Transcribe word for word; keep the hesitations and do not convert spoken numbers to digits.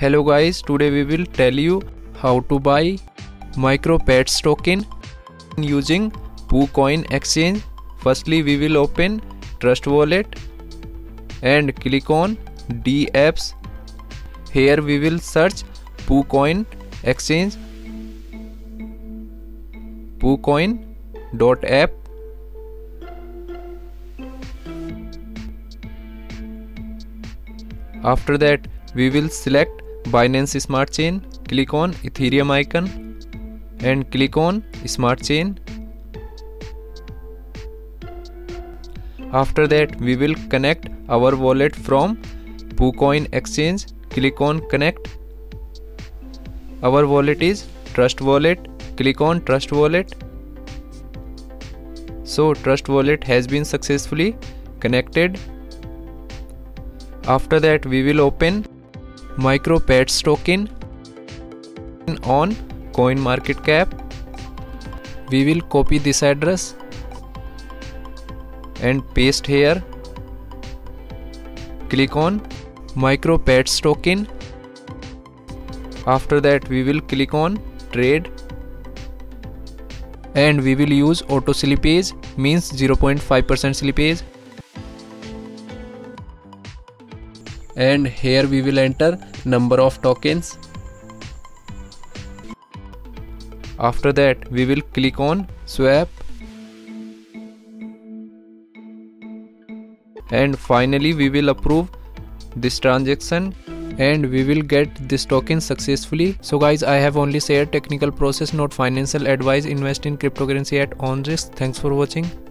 Hello guys, today we will tell you how to buy MicroPets token using PooCoin exchange. Firstly, we will open Trust Wallet and click on D apps. Here we will search PooCoin exchange, PooCoin.app. After that, we will select Binance Smart Chain, click on Ethereum icon and click on Smart Chain. After that, we will connect our wallet from PooCoin exchange, click on connect. Our wallet is Trust Wallet, click on Trust Wallet. So Trust Wallet has been successfully connected. After that, we will open MicroPets token on CoinMarketCap. We will copy this address and paste here. Click on MicroPets token. After that, we will click on trade and we will use auto slippage, means zero point five percent slippage. And here we will enter number of tokens. After that, we will click on swap. And finally, we will approve this transaction and we will get this token successfully. So guys, I have only shared technical process, not financial advice. Invest in cryptocurrency at own risk. Thanks for watching.